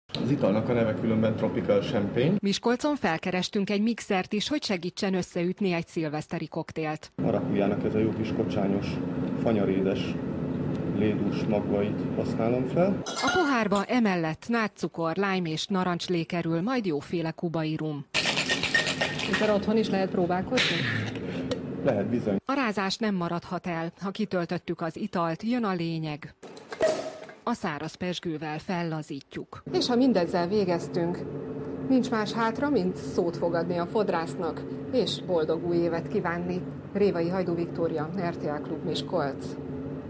Az italnak a neve különben Tropical Champagne. Miskolcon felkerestünk egy mixert is, hogy segítsen összeütni egy szilveszteri koktélt. Marakujának ez a jó kis kocsányos, fanyarédes, lédús magvait használom fel. A pohárba emellett nátszukor, lime és narancslé kerül, majd jóféle kubai rum. Itt otthon is lehet próbálkozni? Lehet bizony. A rázás nem maradhat el. Ha kitöltöttük az italt, jön a lényeg. A száraz pezsgővel fellazítjuk. És ha mindezzel végeztünk, nincs más hátra, mint szót fogadni a fodrásznak, és boldog új évet kívánni. Révai Hajdú Viktória, RTL Klub Miskolc.